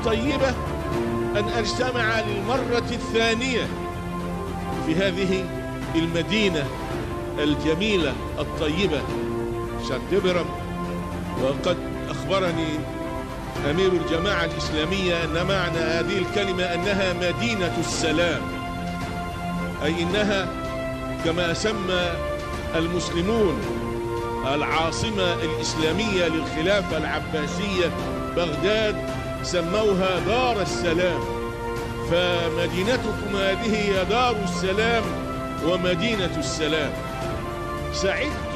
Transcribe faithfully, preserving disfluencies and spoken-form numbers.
طيبة أن أجتمع للمرة الثانية في هذه المدينة الجميلة الطيبة شاندبرم. وقد أخبرني أمير الجماعة الإسلامية أن معنى هذه الكلمة أنها مدينة السلام، أي إنها كما سمى المسلمون العاصمة الإسلامية للخلافة العباسية بغداد سموها دار السلام. فمدينتكم هذه هي دار السلام ومدينة السلام. سعدت